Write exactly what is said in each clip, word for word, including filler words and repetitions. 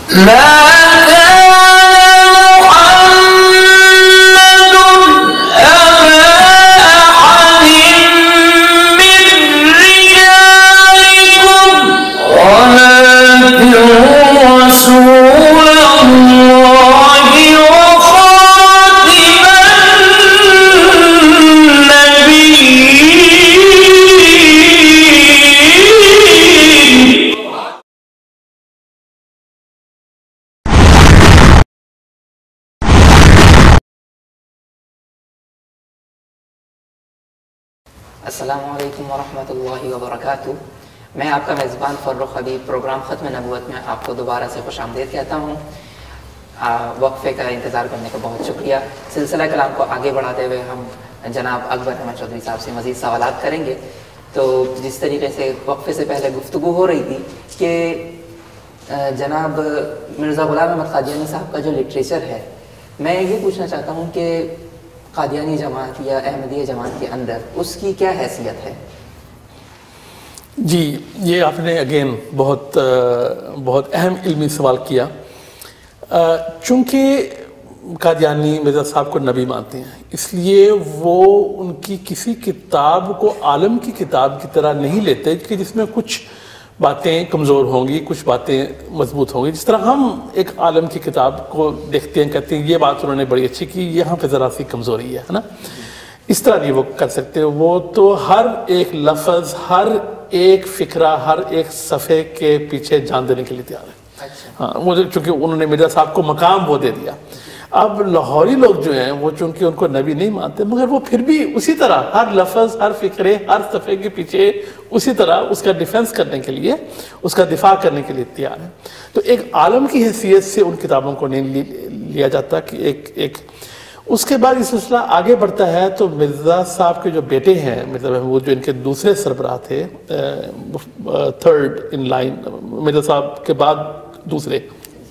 السلام علیکم ورحمۃ اللہ وبرکاتہ. میں آپ کا میزبان فرخ حبیب پروگرام ختم نبوت میں آپ کو دوبارہ سے خوش آمدید کہتا ہوں. وقفے کا انتظار کرنے کا بہت شکریہ. سلسلہ کلام کو آگے بڑھاتے ہوئے ہم جناب اکبر احمد چودھری صاحب سے مزید سوالات کریں گے. تو جس طریقے سے وقفے سے پہلے گفتگو ہو رہی تھی کہ جناب مرزا غلام احمد قادیانی صاحب کا جو لٹریچر ہے، میں یہ پوچھنا چاہتا ہوں کہ قادیانی جماعت یا احمدیہ جماعت کے اندر اس کی کیا حیثیت ہے؟ جی، یہ آپ نے اگین بہت بہت اہم علمی سوال کیا. چونکہ قادیانی مرزا صاحب کو نبی مانتے ہیں، اس لیے وہ ان کی کسی کتاب کو عالم کی کتاب کی طرح نہیں لیتے کہ جس میں کچھ باتیں کمزور ہوں گی، کچھ باتیں مضبوط ہوں گی. جس طرح ہم ایک عالم کی کتاب کو دیکھتے ہیں، کہتے ہیں یہ بات انہوں نے بڑی اچھی کی، یہاں پہ ذرا سی کمزوری ہے نا. اس طرح نہیں وہ کر سکتے. وہ تو ہر ایک لفظ، ہر ایک فکرہ، ہر ایک صفحے کے پیچھے جان دینے کے لیے تیار ہے. ہاں، وہ چونکہ انہوں نے مرزا صاحب کو مقام وہ دے دیا. اب لاہوری لوگ جو ہیں وہ چونکہ ان کو نبی نہیں مانتے، مگر وہ پھر بھی اسی طرح ہر لفظ، ہر فکرے، ہر صفحے کے پیچھے اسی طرح اس کا ڈیفنس کرنے کے لیے، اس کا دفاع کرنے کے لیے تیار ہے. تو ایک عالم کی حیثیت سے ان کتابوں کو نہیں لیا جاتا کہ ایک ایک اس کے بعد یہ سلسلہ آگے بڑھتا ہے. تو مرزا صاحب کے جو بیٹے ہیں، مرزا محمود جو ان کے دوسرے سربراہ تھے، تھرڈ ان لائن، مرزا صاحب کے بعد دوسرے،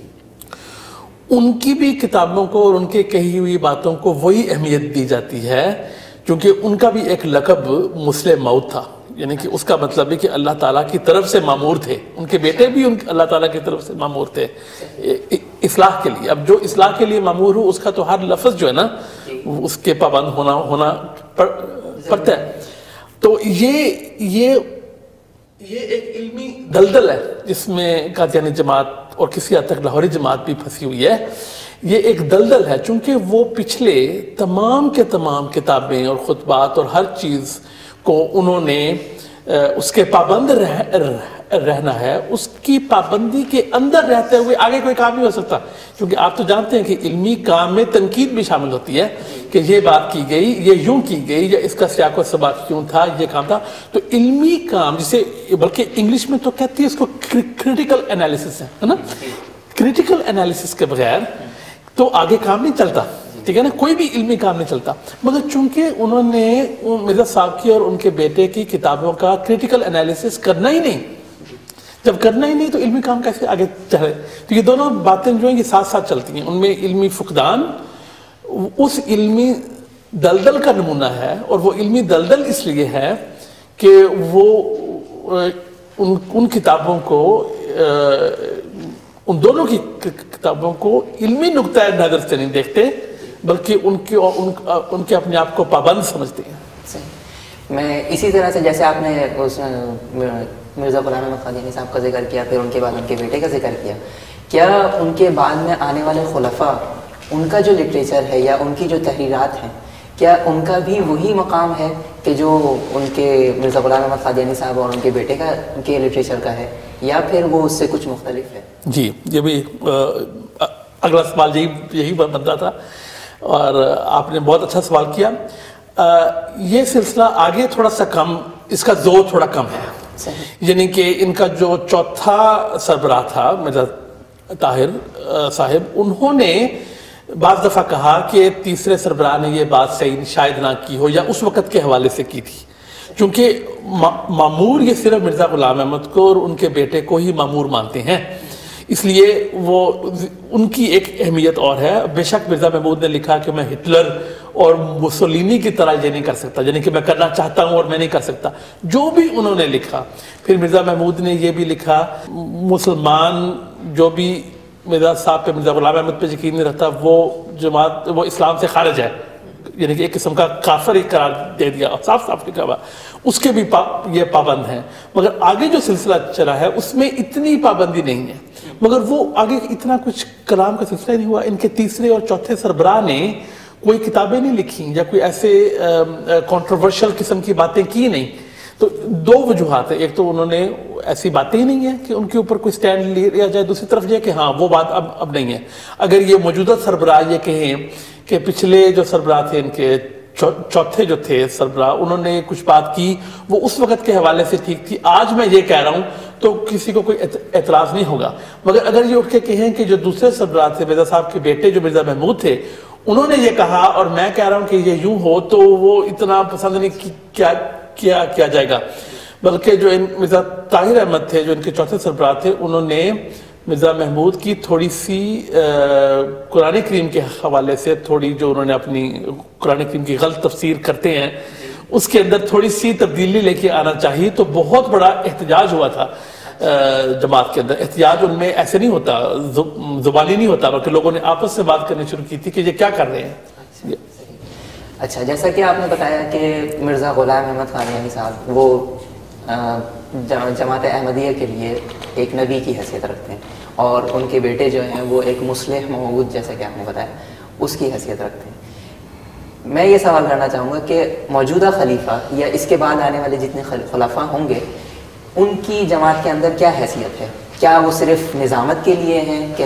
ان کی بھی کتابوں کو اور ان کے کہی ہوئی باتوں کو وہی اہمیت دی جاتی ہے، کیونکہ ان کا بھی ایک لقب مسلم موت تھا. یعنی کہ اس کا مطلب ہے کہ اللہ تعالیٰ کی طرف سے مامور تھے. ان کے بیٹے بھی ان اللہ تعالیٰ کی طرف سے مامور تھے اصلاح کے لیے. اب جو اصلاح کے لیے مامور ہو، اس کا تو ہر لفظ جو ہے نا اس کے پابند ہونا ہونا پڑتا ہے. تو یہ یہ یہ ایک علمی دلدل ہے جس میں قادیانی جماعت اور کسی حد تک لاہوری جماعت بھی پھنسی ہوئی ہے. یہ ایک دلدل ہے چونکہ وہ پچھلے تمام کے تمام کتابیں اور خطبات اور ہر چیز کو انہوں نے اس کے پابند رہ رہنا ہے. اس کی پابندی کے اندر رہتے ہوئے آگے کوئی کام نہیں ہو سکتا. کیونکہ آپ تو جانتے ہیں کہ علمی کام میں تنقید بھی شامل ہوتی ہے کہ یہ بات کی گئی، یہ یوں کی گئی، یا اس کا سیاق و سباق کیوں تھا، یہ کام تھا. تو علمی کام جسے بلکہ انگلش میں تو کہتی ہے اس کو کریٹیکل انالیسس ہے نا. کریٹیکل انالیسس کے بغیر تو آگے کام نہیں چلتا، ٹھیک ہے نا. کوئی بھی علمی کام نہیں چلتا. مگر چونکہ انہوں نے مرزا صاحب کی اور ان کے بیٹے کی کتابوں کا کریٹیکل انالیسس کرنا ہی نہیں، جب کرنا ہی نہیں تو علمی کام کیسے آگے چلے؟ تو یہ دونوں باتیں جو ہیں یہ ساتھ ساتھ چلتی ہیں. ان میں علمی فقدان اس علمی دلدل کا نمونہ ہے، اور وہ علمی دلدل اس لیے ہے کہ وہ ان ان کتابوں کو، ان دونوں کی کتابوں کو علمی نقطۂ نظر سے نہیں دیکھتے، بلکہ ان کے ان کے اپنے آپ کو پابند سمجھتے ہیں. میں اسی طرح سے جیسے آپ نے اس مرزا غلام احمد قادیانی صاحب کا ذکر کیا، پھر ان کے بعد ان کے بیٹے کا ذکر کیا، کیا ان کے بعد میں آنے والے خلفاء، ان کا جو لٹریچر ہے یا ان کی جو تحریرات ہیں، کیا ان کا بھی وہی مقام ہے کہ جو ان کے مرزا غلام احمد قادیانی صاحب اور ان کے بیٹے کا ان کے لٹریچر کا ہے، یا پھر وہ اس سے کچھ مختلف ہے؟ جی، یہ بھی اگلا سوال یہی یہی بنتا تھا، اور آپ نے بہت اچھا سوال کیا. یہ سلسلہ آگے تھوڑا سا کم، اس کا زور تھوڑا کم ہے. یعنی کہ ان کا جو چوتھا سربراہ تھا مرزا طاہر صاحب، انہوں نے بعض دفعہ کہا کہ تیسرے سربراہ نے یہ بات صحیح شاید نہ کی ہو، یا اس وقت کے حوالے سے کی تھی. چونکہ مامور یہ صرف مرزا غلام احمد کو اور ان کے بیٹے کو ہی مامور مانتے ہیں، اس لیے وہ ان کی ایک اہمیت اور ہے. بے شک مرزا محمود نے لکھا کہ میں ہٹلر اور مسولینی کی طرح یہ نہیں کر سکتا، یعنی کہ میں کرنا چاہتا ہوں اور میں نہیں کر سکتا، جو بھی انہوں نے لکھا. پھر مرزا محمود نے یہ بھی لکھا مسلمان جو بھی مرزا صاحب پہ، مرزا غلام احمد پہ یقین نہیں رکھتا، وہ جماعت وہ اسلام سے خارج ہے، یعنی کہ ایک قسم کا کافر ہی قرار دے دیا، صاف صاف لکھا ہوا، اس کے بھی پا یہ پابند ہیں۔ مگر آگے جو سلسلہ چلا ہے اس میں اتنی پابندی نہیں ہے، مگر وہ آگے اتنا کچھ کلام کا سلسلہ نہیں ہوا۔ ان کے تیسرے اور چوتھے سربراہ نے کوئی کتابیں نہیں لکھی یا کوئی ایسے کنٹروورشل قسم کی باتیں کی نہیں۔ تو دو وجوہات ہیں، ایک تو انہوں نے ایسی باتیں ہی نہیں ہیں کہ ان کے اوپر کوئی سٹینڈ لیا جائے، دوسری طرف یہ کہ ہاں وہ بات اب اب نہیں ہے۔ اگر یہ موجودہ سربراہ یہ کہیں کہ پچھلے جو سربراہ تھے ان کے چوتھے جو تھے سربراہ، انہوں نے کچھ بات کی وہ اس وقت کے حوالے سے ٹھیک تھی، آج میں یہ کہہ رہا ہوں تو کسی کو کوئی اعتراض نہیں ہوگا۔ مگر اگر یہ اٹھ کے کہیں کہ جو دوسرے سربراہ تھے، مرزا صاحب کے بیٹے جو مرزا محمود تھے، انہوں نے یہ کہا اور میں کہہ رہا ہوں کہ یہ یوں ہو، تو وہ اتنا پسند نہیں کیا کیا کیا جائے گا۔ بلکہ جو مرزا طاہر احمد تھے جو ان کے چوتھے سربراہ تھے، انہوں نے مرزا محمود کی تھوڑی سی قرآن کریم کے حوالے سے تھوڑی جو انہوں نے اپنی قرآن کریم کی غلط تفسیر کرتے ہیں اس کے اندر تھوڑی سی تبدیلی لے کے آنا چاہیے، تو بہت بڑا احتجاج ہوا تھا جماعت کے اندر۔ احتجاج ان میں ایسے نہیں ہوتا، زبانی نہیں ہوتا، بلکہ لوگوں نے آپس سے بات کرنی شروع کی تھی کہ یہ کیا کر رہے ہیں۔ اچھا، جیسا کہ آپ نے بتایا کہ مرزا غلام احمد قادیانی صاحب وہ جماعت احمدیہ کے لیے ایک نبی کی حیثیت رکھتے ہیں، اور ان کے بیٹے جو ہیں وہ ایک مصلح موعود، جیسا کہ آپ نے بتایا، اس کی حیثیت رکھتے ہیں۔ میں یہ سوال کرنا چاہوں گا کہ موجودہ خلیفہ یا اس کے بعد آنے والے جتنے خلفاء ہوں گے، ان کی جماعت کے اندر کیا حیثیت ہے؟ کیا وہ صرف نظامت کے لیے ہیں کہ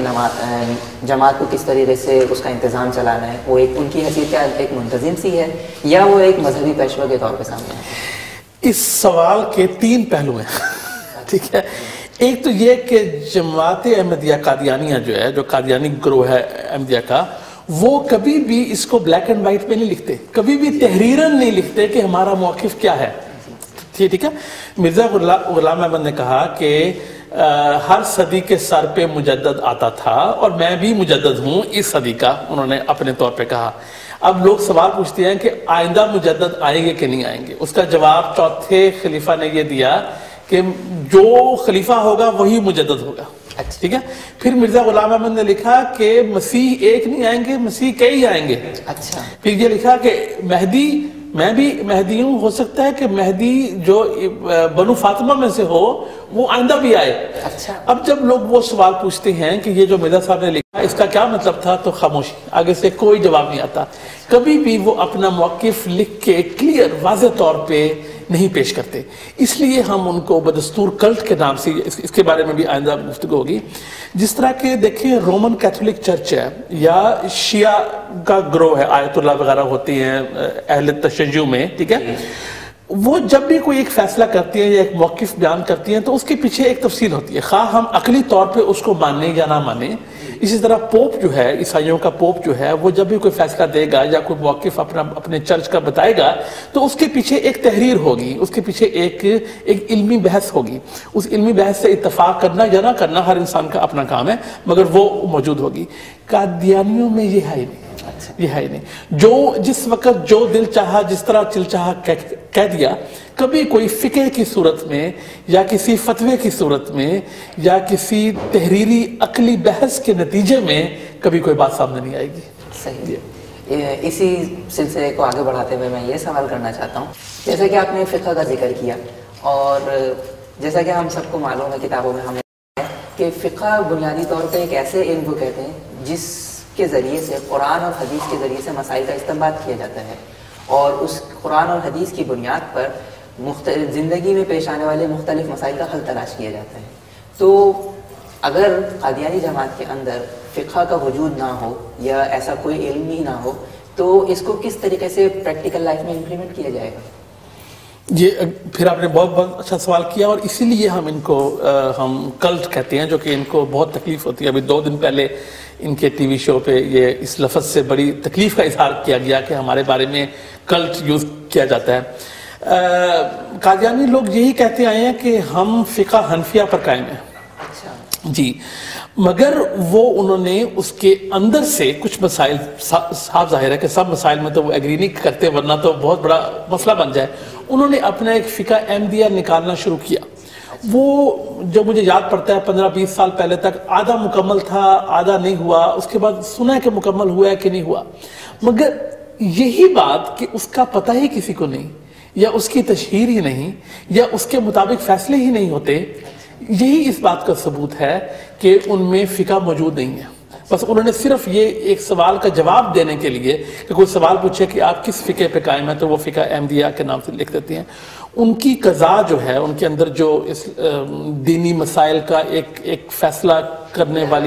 جماعت کو کس طریقے سے اس کا انتظام چلانا ہے؟ وہ ایک ان کی حیثیت کیا ایک منتظم سی ہے، یا وہ ایک مذہبی پیشوا کے طور پہ سامنے ہے؟ اس سوال کے تین پہلو ہیں، ٹھیک ہے۔ ایک تو یہ کہ جماعت احمدیہ قادیانیہ جو ہے، جو قادیانی گروہ ہے احمدیہ کا، وہ کبھی بھی اس کو بلیک اینڈ وائٹ میں نہیں لکھتے، کبھی بھی تحریراً نہیں لکھتے کہ ہمارا موقف کیا ہے، ٹھیک ہے۔ مرزا غلام احمد نے کہا کہ ہر صدی کے سر پہ مجدد آتا تھا اور میں بھی مجدد ہوں اس صدی کا، انہوں نے اپنے طور پہ کہا۔ اب لوگ سوال پوچھتے ہیں کہ آئندہ مجدد آئیں گے کہ نہیں آئیں گے؟ اس کا جواب چوتھے خلیفہ نے یہ دیا کہ جو خلیفہ ہوگا وہی مجدد ہوگا، ٹھیک ہے۔ پھر مرزا غلام احمد نے لکھا کہ مسیح ایک نہیں آئیں گے، مسیح کئی آئیں گے۔ اچھا، پھر یہ لکھا کہ مہدی، میں بھی مہدی ہوں، ہو سکتا ہے کہ مہدی جو بنو فاطمہ میں سے ہو وہ آئندہ بھی آئے۔ اچھا، اب جب لوگ وہ سوال پوچھتے ہیں کہ یہ جو مرزا صاحب نے لکھا اس کا کیا مطلب تھا، تو خاموشی، آگے سے کوئی جواب نہیں آتا۔ کبھی بھی وہ اپنا موقف لکھ کے کلیئر واضح طور پہ نہیں پیش کرتے، اس لیے ہم ان کو بدستور کلٹ کے نام سے، اس کے بارے میں بھی آئندہ گفتگو ہوگی۔ جس طرح کہ دیکھیں رومن کیتھولک چرچ ہے یا شیعہ کا گروہ ہے، آیت اللہ وغیرہ ہوتی ہیں اہل تشیع میں، ٹھیک ہے، وہ جب بھی کوئی ایک فیصلہ کرتی ہیں یا ایک موقف بیان کرتی ہیں تو اس کے پیچھے ایک تفصیل ہوتی ہے، خواہ ہم عقلی طور پہ اس کو مانیں یا نہ مانیں۔ اسی طرح پوپ جو ہے، عیسائیوں کا پوپ جو ہے، وہ جب بھی کوئی فیصلہ دے گا یا کوئی موقف اپنا اپنے چرچ کا بتائے گا تو اس کے پیچھے ایک تحریر ہوگی، اس کے پیچھے ایک ایک علمی بحث ہوگی۔ اس علمی بحث سے اتفاق کرنا یا نہ کرنا ہر انسان کا اپنا کام ہے، مگر وہ موجود ہوگی۔ قادیانیوں میں یہ ہے ہی نہیں، یہ ہے ہی نہیں، جو جس وقت جو دل چاہا جس طرح چل چاہا کہہ دیا، کبھی کوئی فقہ کی صورت میں یا کسی فتوے کی صورت میں یا کسی تحریری عقلی بحث کے نتیجے میں کبھی کوئی بات سامنے نہیں آئے گی۔ صحیح۔ اسی سلسلے کو آگے بڑھاتے ہوئے میں یہ سوال کرنا چاہتا ہوں، جیسا کہ آپ نے فقہ کا ذکر کیا اور جیسا کہ ہم سب کو معلوم ہے کتابوں میں ہمیں کہ فقہ بنیادی طور پہ ایک ایسے علم کو کہتے ہیں جس کے ذریعے سے قرآن اور حدیث کے ذریعے سے مسائل کا استنباط کیا جاتا ہے، اور اس قرآن اور حدیث کی بنیاد پر مختلف زندگی میں پیش آنے والے مختلف مسائل کا حل تلاش کیا جاتا ہے۔ تو اگر قادیانی جماعت کے اندر فقہ کا وجود نہ ہو یا ایسا کوئی علم ہی نہ ہو تو اس کو کس طریقے سے پریکٹیکل لائف میں امپلیمنٹ کیا جائے گا؟ یہ پھر آپ نے بہت بہت اچھا سوال کیا، اور اسی لیے ہم ان کو ہم کلٹ کہتے ہیں، جو کہ ان کو بہت تکلیف ہوتی ہے۔ ابھی دو دن پہلے ان کے ٹی وی شو پہ یہ اس لفظ سے بڑی تکلیف کا اظہار کیا گیا کہ ہمارے بارے میں کلٹ یوز کیا جاتا ہے۔ قادیانی لوگ یہی کہتے آئے ہیں کہ ہم فقہ حنفیہ پر قائم ہیں، جی، مگر وہ انہوں نے اس کے اندر سے کچھ مسائل، صاف ظاہر ہے کہ سب مسائل میں تو وہ ایگری نہیں کرتے ورنہ تو بہت بڑا مسئلہ بن جائے، انہوں نے اپنا ایک فقہ احمدیہ نکالنا شروع کیا، وہ جب مجھے یاد پڑتا ہے پندرہ بیس سال پہلے تک آدھا مکمل تھا، آدھا نہیں ہوا، اس کے بعد سنا ہے کہ مکمل ہوا ہے کہ نہیں ہوا، مگر یہی بات کہ اس کا پتہ ہی کسی کو نہیں، یا اس کی تشہیر ہی نہیں، یا اس کے مطابق فیصلے ہی نہیں ہوتے، یہی اس بات کا ثبوت ہے کہ ان میں فقہ موجود نہیں ہے۔ بس انہوں نے صرف یہ ایک سوال کا جواب دینے کے لیے کہ کوئی سوال پوچھے کہ آپ کس فقہ پہ قائم ہیں، تو وہ فقہ احمدیہ کے نام سے لکھ دیتے ہیں۔ ان کی قضا جو ہے، ان کے اندر جو اس دینی مسائل کا ایک ایک فیصلہ کرنے والی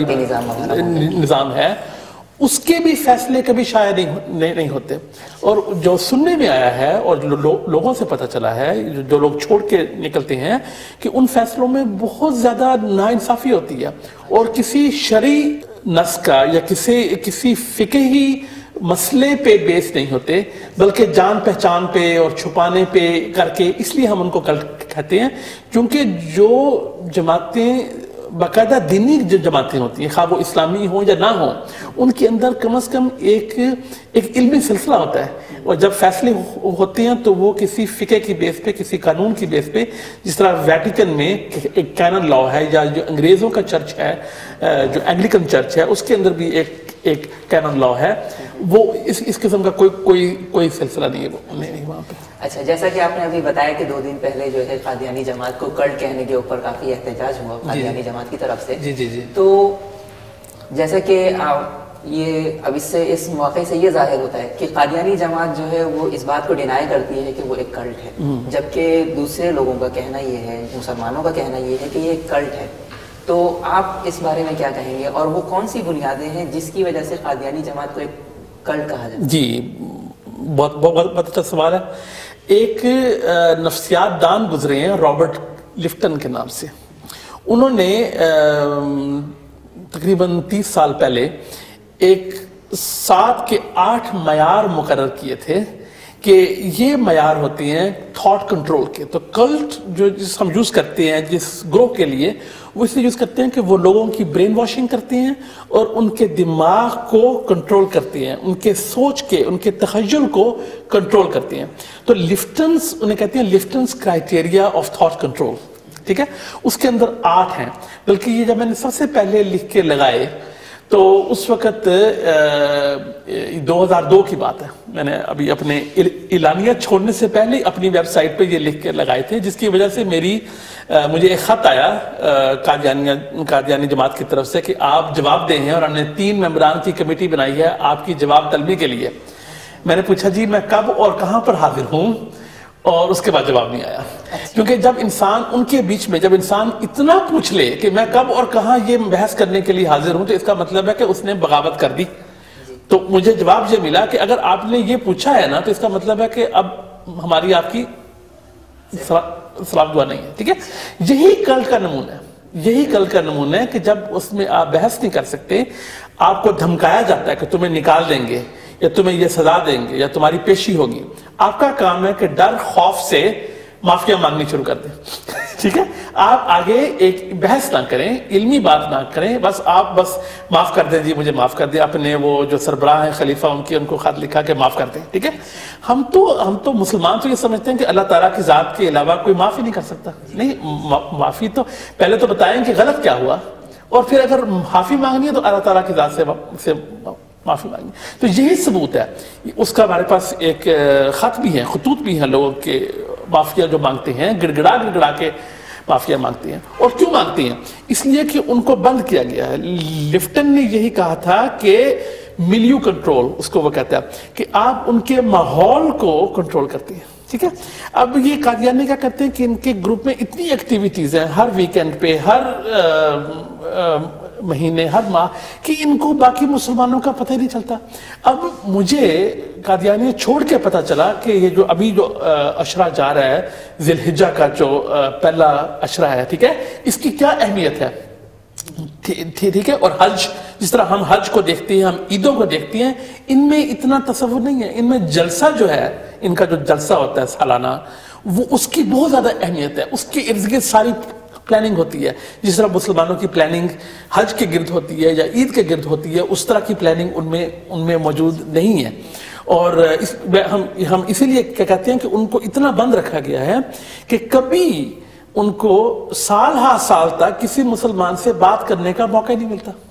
نظام ہے، اس کے بھی فیصلے کبھی شائع نہیں نہیں ہوتے۔ اور جو سننے میں آیا ہے اور لوگوں سے پتہ چلا ہے، جو لوگ چھوڑ کے نکلتے ہیں، کہ ان فیصلوں میں بہت زیادہ ناانصافی ہوتی ہے، اور کسی شرعی نص کا یا کسی کسی فقہی مسئلے پہ بیس نہیں ہوتے، بلکہ جان پہچان پہ اور چھپانے پہ کر کے، اس لیے ہم ان کو کلٹ کہتے ہیں، کیونکہ جو جماعتیں باقاعدہ دینی جماعتیں ہوتی ہیں، خواہ وہ اسلامی ہوں یا نہ ہوں، ان کے اندر کم از کم ایک ایک علمی سلسلہ ہوتا ہے، اور جب فیصلے ہوتے ہیں تو وہ کسی فقہ کی بیس پہ، کسی قانون کی بیس پہ، جس طرح ویٹیکن میں ایک کینن لا ہے، یا جو انگریزوں کا چرچ ہے، جو اینگلیکن چرچ ہے، اس کے اندر بھی ایک ایک کینن لا ہے، وہ اس اس قسم کا کوئی کوئی کوئی سلسلہ نہیں ہے وہ نہیں وہاں پہ۔ اچھا، جیسا کہ آپ نے ابھی بتایا کہ دو دن پہلے جو ہے قادیانی جماعت کو کلٹ کہنے کے اوپر کافی احتجاج ہوا قادیانی جماعت کی طرف سے، جی جی جی تو جیسا کہ یہ اب اس سے اس موقع سے یہ ظاہر ہوتا ہے کہ قادیانی جماعت جو ہے وہ اس بات کو ڈینائی کرتی ہے کہ وہ ایک کلٹ ہے، جبکہ دوسرے لوگوں کا کہنا یہ ہے، مسلمانوں کا کہنا یہ ہے کہ یہ ایک کلٹ ہے۔ تو آپ اس بارے میں کیا کہیں گے، اور وہ کون سی بنیادیں ہیں جس کی وجہ سے قادیانی جماعت کو ایک کلٹ کہا جاتا ہے؟ جی، بہت بہت بہت اچھا سوال ہے۔ ایک نفسیات دان گزرے ہیں رابرٹ لفٹن کے نام سے، انہوں نے تقریباً تیس سال پہلے ایک سات کے آٹھ معیار مقرر کیے تھے کہ یہ معیار ہوتے ہیں تھاٹ کنٹرول کے۔ تو کلٹ جو جس ہم یوز کرتے ہیں جس گروہ کے لیے، وہ اس لیے یوز کرتے ہیں کہ وہ لوگوں کی برین واشنگ کرتے ہیں اور ان کے دماغ کو کنٹرول کرتے ہیں، ان کے سوچ کے، ان کے تخیل کو کنٹرول کرتے ہیں۔ تو لفٹنز انہیں کہتے ہیں Lifton's criteria of thought control, ٹھیک ہے؟ اس کے اندر آٹھ ہیں، بلکہ یہ جب میں نے سب سے پہلے لکھ کے لگائے تو اس وقت دو ہزار دو کی بات ہے، میں نے ابھی اپنے اعلانیہ چھوڑنے سے پہلے اپنی ویب سائٹ پہ یہ لکھ کے لگائے تھے، جس کی وجہ سے میری مجھے ایک خط آیا قادیانی قادیانی جماعت کی طرف سے کہ آپ جواب دیں ہیں، اور ہم نے تین ممبران کی کمیٹی بنائی ہے آپ کی جواب طلبی کے لیے۔ میں نے پوچھا جی میں کب اور کہاں پر حاضر ہوں، اور اس کے بعد جواب نہیں آیا، کیونکہ جب انسان ان کے بیچ میں جب انسان اتنا پوچھ لے کہ میں کب اور کہاں یہ بحث کرنے کے لیے حاضر ہوں، تو اس کا مطلب ہے کہ اس نے بغاوت کر دی۔ تو مجھے جواب یہ ملا کہ اگر آپ نے یہ پوچھا ہے نا، تو اس کا مطلب ہے کہ اب ہماری آپ کی سلام دعا نہیں ہے، ٹھیک ہے؟ یہی کلٹ کا نمونہ ہے، یہی کلٹ کا نمونہ ہے کہ جب اس میں آپ بحث نہیں کر سکتے، آپ کو دھمکایا جاتا ہے کہ تمہیں نکال دیں گے، یا تمہیں یہ سزا دیں گے، یا تمہاری پیشی ہوگی، آپ کا کام ہے کہ ڈر خوف سے معافیاں مانگنی شروع کر دیں، ٹھیک ہے؟ آپ آگے ایک بحث نہ کریں، علمی بات نہ کریں، بس آپ بس معاف کر دیں، جی مجھے معاف کر دیں، اپنے وہ جو سربراہ ہیں خلیفہ ان کی ان کو خط لکھا کہ معاف کر دیں، ٹھیک ہے؟ ہم تو ہم تو مسلمان تو یہ سمجھتے ہیں کہ اللہ تعالیٰ کی ذات کے علاوہ کوئی معافی نہیں کر سکتا۔ نہیں، معافی تو پہلے تو بتائیں کہ غلط کیا ہوا، اور پھر اگر معافی مانگنی ہے تو اللہ تعالیٰ کی ذات سے معافی مانگنی۔ تو یہی ثبوت ہے، اس کا ہمارے پاس ایک خط بھی ہے، خطوط بھی ہیں لوگوں کے معافیہ جو مانگتے ہیں، گڑ گڑا گڑ گڑا کے معافیہ مانگتے ہیں۔ اور کیوں مانگتے ہیں؟ اس لیے کہ ان کو بند کیا گیا ہے۔ لفٹن نے یہی کہا تھا کہ ملیو کنٹرول، اس کو وہ کہتا ہے کہ آپ ان کے ماحول کو کنٹرول کرتے ہیں، ٹھیک ہے؟ اب یہ قادیانی کیا کرتے ہیں کہ ان کے گروپ میں اتنی ایکٹیویٹیز ہیں، ہر ویکینڈ پہ، ہر مہینے، ہر ماہ، کہ ان کو باقی مسلمانوں کا پتہ ہی نہیں چلتا۔ اب مجھے قادیانی چھوڑ کے پتہ چلا کہ یہ جو ابھی جو عشرہ جا رہا ہے، ذی الحجہ کا جو پہلا عشرہ ہے، ٹھیک ہے، اس کی کیا اہمیت ہے، ٹھیک ہے؟ اور حج، جس طرح ہم حج کو دیکھتے ہیں، ہم عیدوں کو دیکھتے ہیں، ان میں اتنا تصور نہیں ہے۔ ان میں جلسہ جو ہے، ان کا جو جلسہ ہوتا ہے سالانہ، وہ اس کی بہت زیادہ اہمیت ہے، اس کے ارد گرد ساری پلاننگ ہوتی ہے۔ جس طرح مسلمانوں کی پلاننگ حج کے گرد ہوتی ہے یا عید کے گرد ہوتی ہے، اس طرح کی پلاننگ ان میں ان میں موجود نہیں ہے۔ اور اس ہم ہم اسی لیے کیا کہتے ہیں کہ ان کو اتنا بند رکھا گیا ہے کہ کبھی ان کو سال ہا سال تک کسی مسلمان سے بات کرنے کا موقع نہیں ملتا.